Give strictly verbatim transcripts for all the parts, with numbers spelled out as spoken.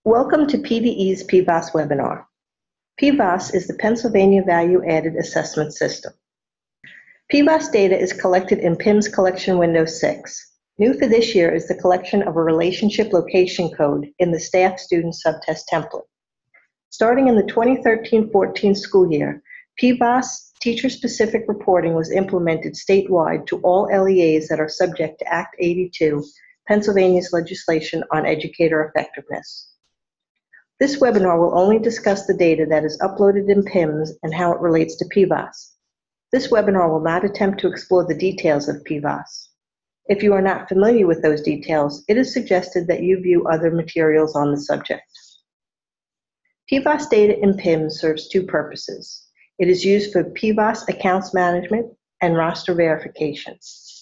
Welcome to P V E's P V A A S webinar. P V A A S is the Pennsylvania Value Added Assessment System. P V A A S data is collected in P I M S Collection Window six. New for this year is the collection of a relationship location code in the staff-student subtest template. Starting in the twenty thirteen fourteen school year, P V A A S teacher-specific reporting was implemented statewide to all L E As that are subject to Act eighty-two, Pennsylvania's legislation on educator effectiveness. This webinar will only discuss the data that is uploaded in P I M S and how it relates to P V A A S. This webinar will not attempt to explore the details of P V A A S. If you are not familiar with those details, it is suggested that you view other materials on the subject. P V A A S data in P I M S serves two purposes. It is used for P V A A S accounts management and roster verification.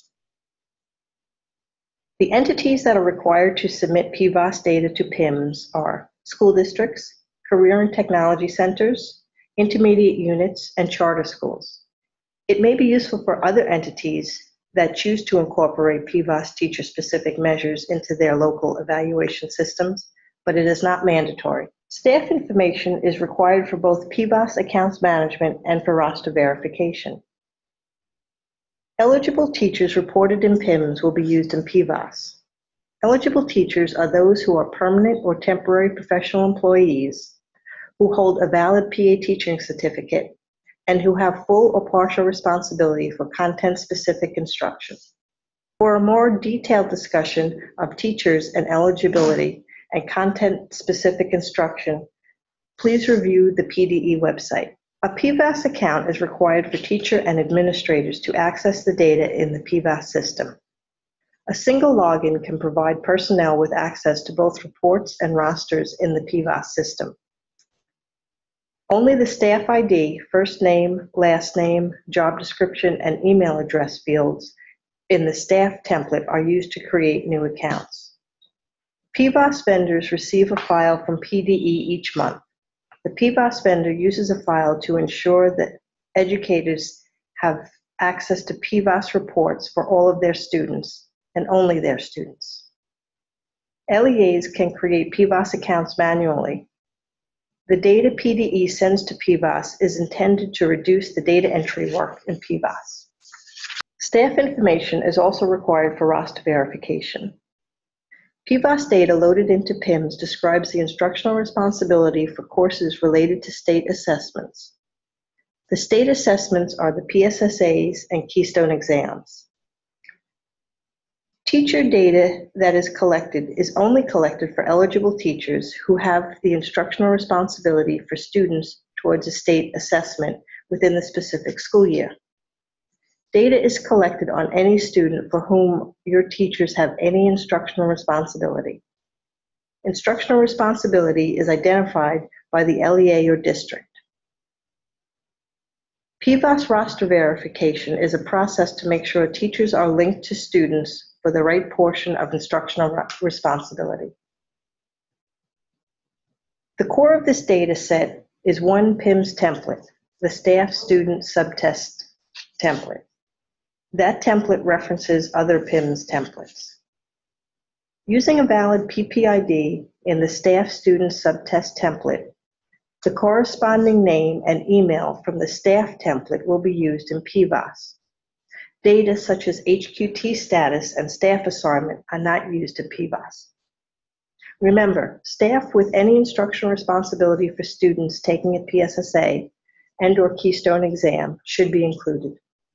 The entities that are required to submit P V A A S data to P I M S are school districts, career and technology centers, intermediate units, and charter schools. It may be useful for other entities that choose to incorporate P V A A S teacher-specific measures into their local evaluation systems, but it is not mandatory. Staff information is required for both P V A A S accounts management and for roster verification. Eligible teachers reported in P I M S will be used in P V A A S. Eligible teachers are those who are permanent or temporary professional employees, who hold a valid P A teaching certificate, and who have full or partial responsibility for content-specific instruction. For a more detailed discussion of teachers and eligibility and content-specific instruction, please review the P D E website. A P V A A S account is required for teacher and administrators to access the data in the P V A A S system. A single login can provide personnel with access to both reports and rosters in the P V A A S system. Only the staff I D, first name, last name, job description, and email address fields in the staff template are used to create new accounts. P V A A S vendors receive a file from P D E each month. The P V A A S vendor uses a file to ensure that educators have access to P V A A S reports for all of their students and only their students. L E As can create P V A A S accounts manually. The data P D E sends to P V A A S is intended to reduce the data entry work in P V A A S. Staff information is also required for roster verification. P V A A S data loaded into P I M S describes the instructional responsibility for courses related to state assessments. The state assessments are the P S S As and Keystone exams. Teacher data that is collected is only collected for eligible teachers who have the instructional responsibility for students towards a state assessment within the specific school year. Data is collected on any student for whom your teachers have any instructional responsibility. Instructional responsibility is identified by the L E A or district. P V A A S roster verification is a process to make sure teachers are linked to students for the right portion of instructional responsibility. The core of this data set is one P I M S template, the Staff Student Subtest template. That template references other P I M S templates. Using a valid P P I D in the Staff Student Subtest template, the corresponding name and email from the staff template will be used in P V A A S. Data such as H Q T status and staff assignment are not used in P V A A S. Remember, staff with any instructional responsibility for students taking a P S S A and or Keystone exam should be included.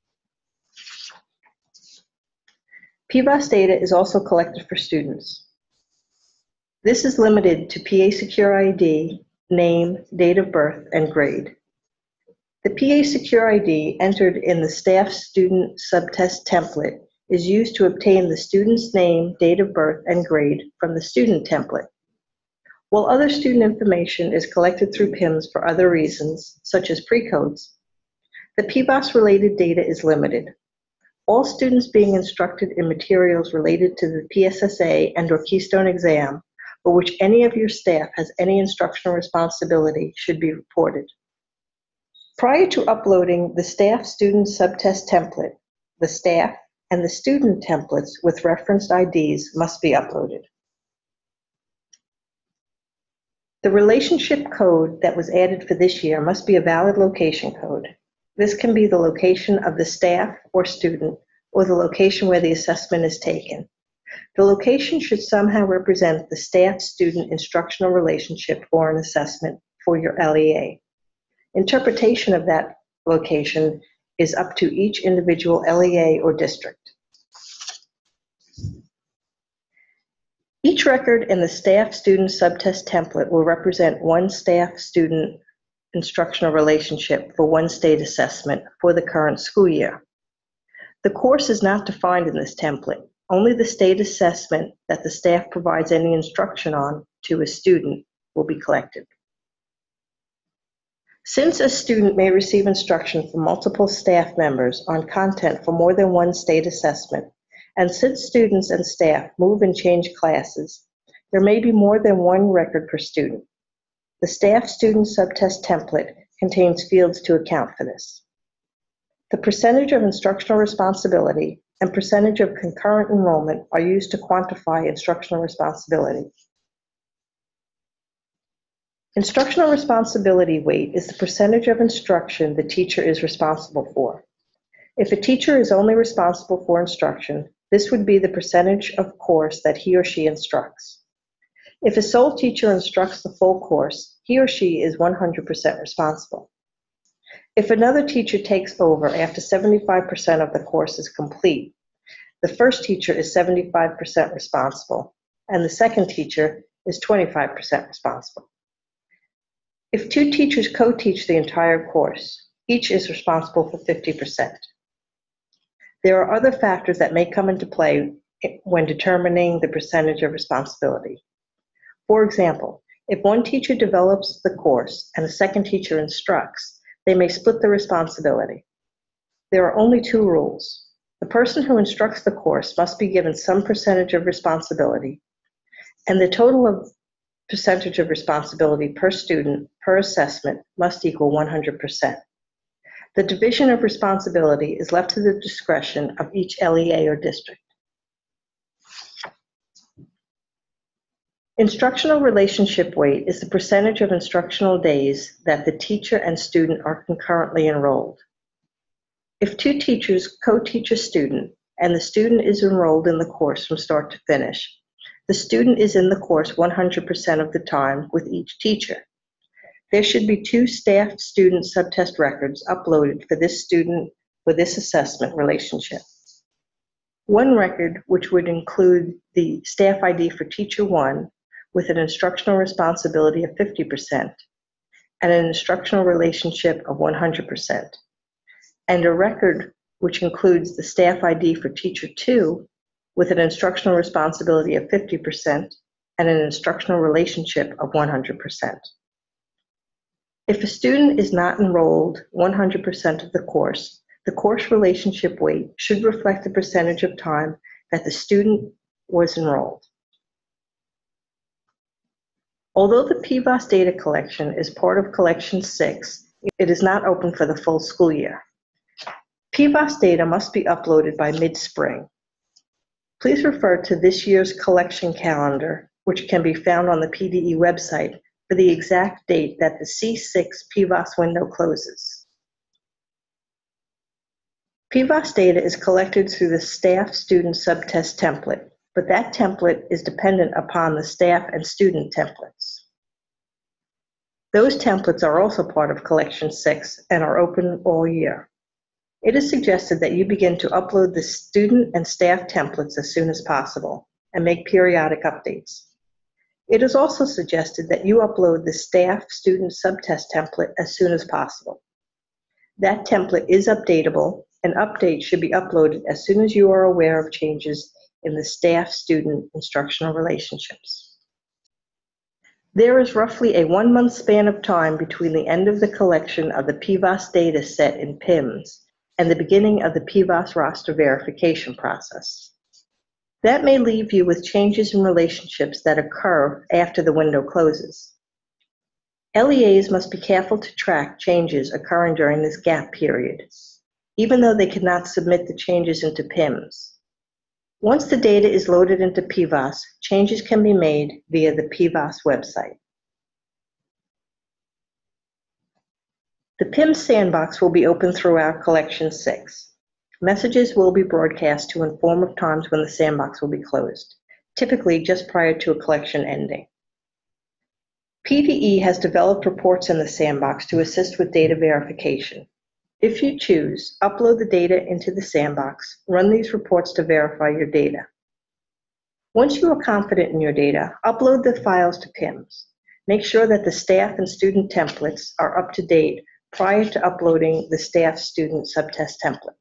P V A A S data is also collected for students. This is limited to P A Secure I D, name, date of birth, and grade. The P A Secure I D entered in the Staff Student Subtest template is used to obtain the student's name, date of birth, and grade from the student template. While other student information is collected through P I M S for other reasons, such as pre-codes, the P V A A S-related data is limited. All students being instructed in materials related to the P S S A and or Keystone exam, for which any of your staff has any instructional responsibility, should be reported. Prior to uploading the Staff Student Subtest template, the staff and the student templates with referenced I Ds must be uploaded. The relationship code that was added for this year must be a valid location code. This can be the location of the staff or student or the location where the assessment is taken. The location should somehow represent the staff-student instructional relationship for an assessment for your L E A. Interpretation of that location is up to each individual L E A or district. Each record in the staff-student subtest template will represent one staff-student instructional relationship for one state assessment for the current school year. The course is not defined in this template. Only the state assessment that the staff provides any instruction on to a student will be collected. Since a student may receive instruction from multiple staff members on content for more than one state assessment, and since students and staff move and change classes, there may be more than one record per student. The staff-student subtest template contains fields to account for this. The percentage of instructional responsibility and percentage of concurrent enrollment are used to quantify instructional responsibility. Instructional responsibility weight is the percentage of instruction the teacher is responsible for. If a teacher is only responsible for instruction, this would be the percentage of course that he or she instructs. If a sole teacher instructs the full course, he or she is one hundred percent responsible. If another teacher takes over after seventy-five percent of the course is complete, the first teacher is seventy-five percent responsible, and the second teacher is twenty-five percent responsible. If two teachers co-teach the entire course, each is responsible for fifty percent. There are other factors that may come into play when determining the percentage of responsibility. For example, if one teacher develops the course and a second teacher instructs, they may split the responsibility. There are only two rules. The person who instructs the course must be given some percentage of responsibility, and the total of percentage of responsibility per student per assessment must equal one hundred percent. The division of responsibility is left to the discretion of each L E A or district. Instructional relationship weight is the percentage of instructional days that the teacher and student are concurrently enrolled. If two teachers co-teach a student and the student is enrolled in the course from start to finish, the student is in the course one hundred percent of the time with each teacher. There should be two staff-student subtest records uploaded for this student for this assessment relationship. One record, which would include the staff I D for teacher one with an instructional responsibility of fifty percent and an instructional relationship of one hundred percent, and a record which includes the staff I D for teacher two with an instructional responsibility of fifty percent and an instructional relationship of one hundred percent. If a student is not enrolled one hundred percent of the course, the course relationship weight should reflect the percentage of time that the student was enrolled. Although the P V A A S data collection is part of Collection six, it is not open for the full school year. P V A A S data must be uploaded by mid-spring. Please refer to this year's collection calendar, which can be found on the P D E website, for the exact date that the C six P V A A S window closes. P V A A S data is collected through the staff-student subtest template, but that template is dependent upon the staff and student templates. Those templates are also part of Collection six and are open all year. It is suggested that you begin to upload the student and staff templates as soon as possible and make periodic updates. It is also suggested that you upload the staff-student subtest template as soon as possible. That template is updatable, and updates should be uploaded as soon as you are aware of changes in the staff-student instructional relationships. There is roughly a one-month span of time between the end of the collection of the P V A A S data set in P I M S and the beginning of the P V A A S roster verification process. That may leave you with changes in relationships that occur after the window closes. L E As must be careful to track changes occurring during this gap period, even though they cannot submit the changes into P I M S. Once the data is loaded into P V A A S, changes can be made via the P V A A S website. The P I M S sandbox will be open throughout Collection six. Messages will be broadcast to inform of times when the sandbox will be closed, typically just prior to a collection ending. P V E has developed reports in the sandbox to assist with data verification. If you choose, upload the data into the sandbox, run these reports to verify your data. Once you are confident in your data, upload the files to P I M S. Make sure that the staff and student templates are up to date prior to uploading the staff-student subtest template.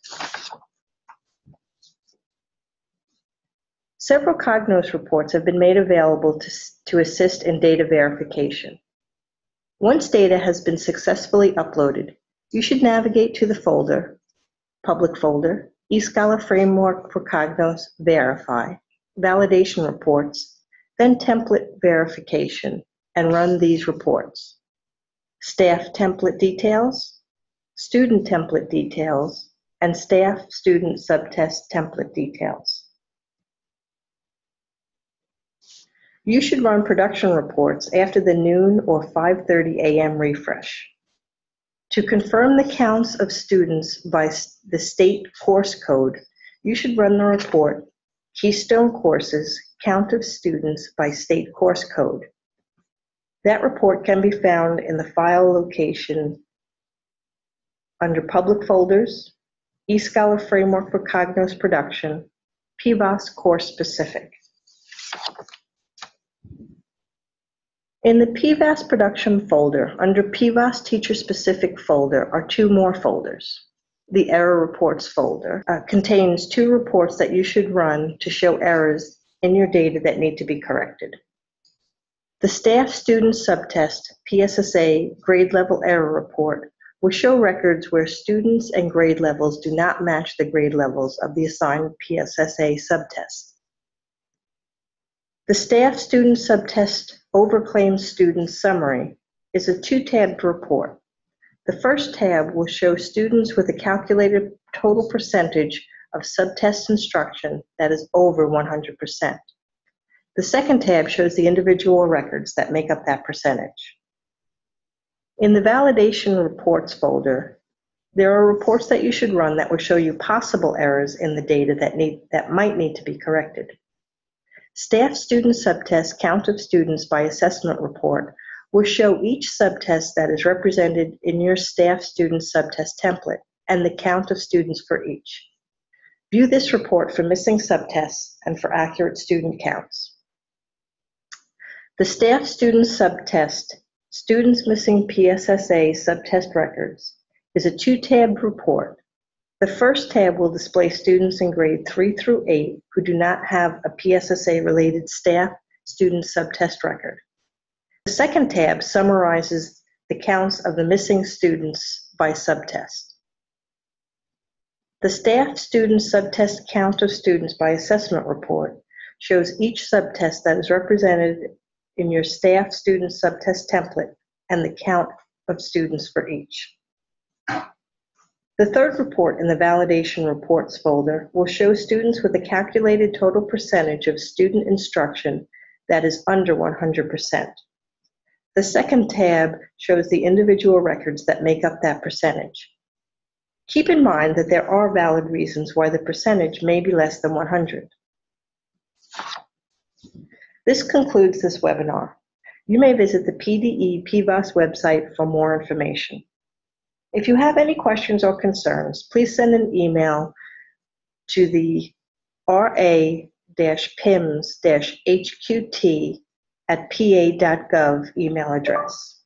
Several Cognos reports have been made available to, to assist in data verification. Once data has been successfully uploaded, you should navigate to the folder, Public Folder, eScholar Framework for Cognos Verify, Validation Reports, then Template Verification, and run these reports. Staff Template Details, Student Template Details, and Staff-Student Subtest Template Details. You should run production reports after the noon or five thirty a m refresh. To confirm the counts of students by the state course code, you should run the report Keystone Courses Count of Students by State Course Code. That report can be found in the file location under Public Folders, eScholar Framework for Cognos Production, P V A A S Course Specific. In the P V A A S Production folder, under P V A A S Teacher Specific folder are two more folders. The Error Reports folder uh, contains two reports that you should run to show errors in your data that need to be corrected. The Staff Student Subtest P S S A Grade Level Error Report will show records where students and grade levels do not match the grade levels of the assigned P S S A subtest. The Staff Student Subtest Overclaimed Student Summary is a two-tabbed report. The first tab will show students with a calculated total percentage of subtest instruction that is over one hundred percent. The second tab shows the individual records that make up that percentage. In the Validation Reports folder, there are reports that you should run that will show you possible errors in the data that, need, that might need to be corrected. Staff Student Subtest Count of Students by Assessment report will show each subtest that is represented in your Staff Student Subtest template and the count of students for each. View this report for missing subtests and for accurate student counts. The Staff Student Subtest Students Missing P S S A Subtest Records is a two-tabbed report. The first tab will display students in grade three through eight who do not have a P S S A-related staff student subtest record. The second tab summarizes the counts of the missing students by subtest. The Staff Student Subtest Count of Students by Assessment report shows each subtest that is represented in your Staff Student Subtest template and the count of students for each. The third report in the Validation Reports folder will show students with a calculated total percentage of student instruction that is under one hundred percent. The second tab shows the individual records that make up that percentage. Keep in mind that there are valid reasons why the percentage may be less than one hundred. This concludes this webinar. You may visit the P D E P V A A S website for more information. If you have any questions or concerns, please send an email to the R A P I M S H Q T at P A dot gov email address.